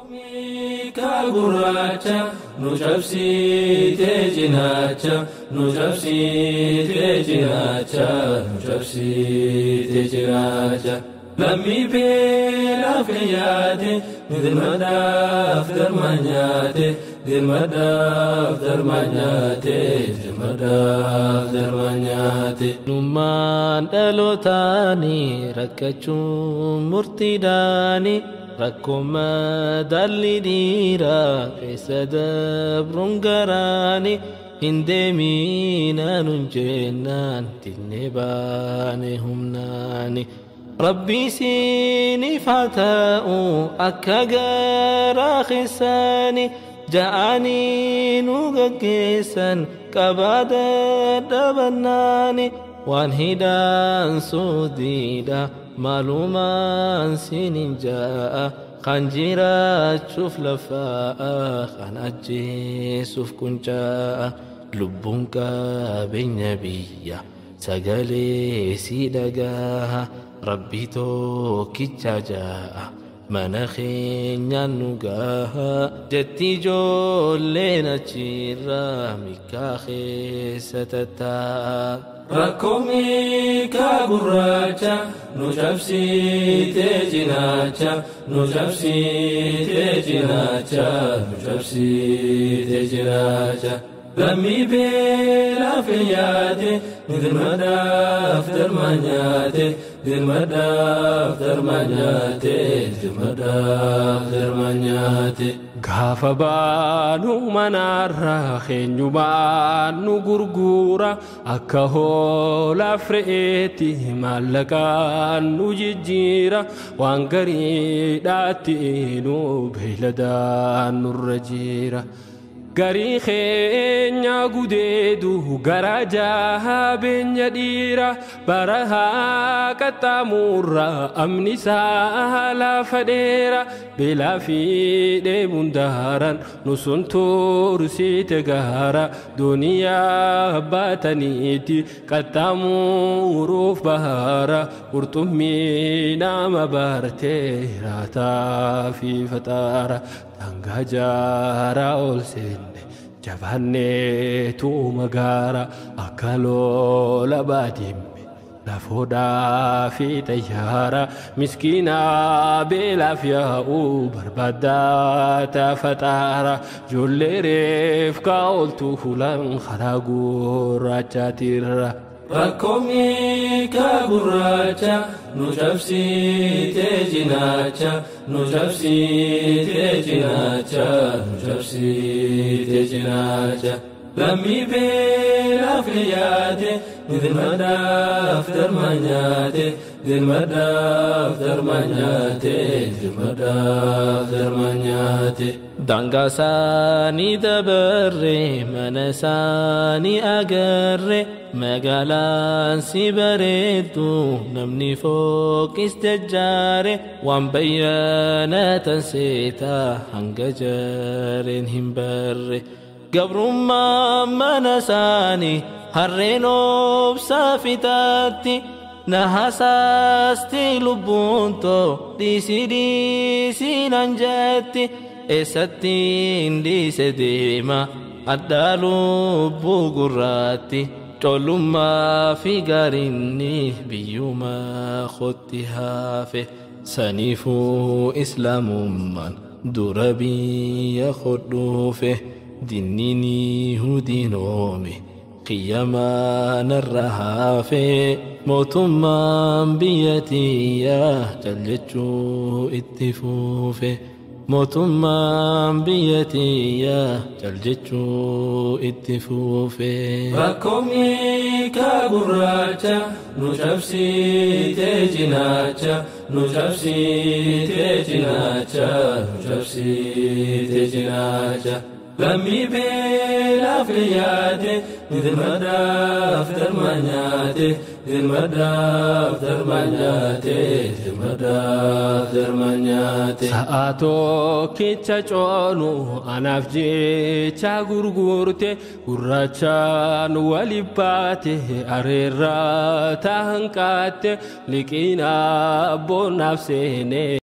Gurracha, nujabsi tejinacha, nujabsi tejinacha, nujabsi tejinacha. Lammi bela fiyate, dirmadaf darmanyate, dirmadaf darmanyate, dirmadaf darmanyate. Numan dalotani rakachum murtidani. Rakkuma dalli dira keessa dabruun garaani hin deemina nun jennaan dinne baane humnaani. Rabbi siiniif haa ta'u akka garaa keessaani ja'anii nu gaggeessan qabaa dadhabannaani waan hidhaan suudiidha. Maalumaan sinin jaa'a kan jiraachuuf lafaa'a kan ajjeesuuf kuncaa'a lubbuun qabeenya biyya sagalee si dhaga'a rabbi tokkicha jaa'a mana keenyaan nu gaha jetti ijoolleen achirraa mikaa keessa tattaa'a. Rakkoomni gurraacha nujabsi tejinacha, nujabsi tejinacha, nujabsi tejinacha. Lammi bela fiyate, dirmadaf darmanyate, dirmadaf darmanyate, dirmadaf darmanyate. Gaafa baanu manarra keenyu baanu gurgura akka hoolaaf re'eetti maallaqaan nu jijjiira waan gariidhaatti nu beeyladaan nurra jira. Garii keenya gudeedu gara jabeenya dhiira barahaa qaxxaamurra amni isaa lafa dheera beelaa fi dheebuun daaran nu sun tursiite gaara duniyaa baataniiti qaxxaamuruuf bahara qurxummii nama bartee raataa fi faxaara dhangaa jaaraa ol seenne jabaanneetu magaara akka loola baadimme lafoodhaa fi xayyaara miskiinaa beelaaf yaa'u barbaaddaa faxaara ijoollee reef kaa'oltu hulan karaa gurraachaatirra. Rakkoomni gurraacha nujabsi tejinacha, nujabsi tejinacha, nujabsi tejinacha. Lammi bela fiyate, dirmadaf darmanyate, dirmadaf darmanyate, dirmadaf darmanyate. Daangaa isaanii dabarre mana isaanii agarre magaalaan si bareeddu namni fooqis jajjaare waan bayyanatan seetaa hanga jareen hin barre. Gabrummaan mana isaanii harreen obsaa fixaatti na hasaasti lubbuun too dhiisi nan jetti. Eessattiin dhiise deema addaa lubbuu gurraatti collummaa fi gaarinni biyyumaa kotti hafe saniifuu islaamummaan dura biyya hodhuufe dinniin hudiinoome qiyyamaan irra hafe mootummaan biyyatiyyaa jallechuu itti fuufe. Mootummaan biyyatiyyaa jaljechuu itti fuufe. Rakkoomni gurraacha nujabsi tejinacha, nujabsi tejinacha, nujabsi tejinacha. Lammi bela fiyate, dirmadaf darmanyate, dirmadaf darmanyate, dirmadaf darmanyate. Sa'aato kecha coonu anaaf jecha gurgurte gurraachaan walibbaate areerraa tahanqaate liqiina abboonnaaf seene.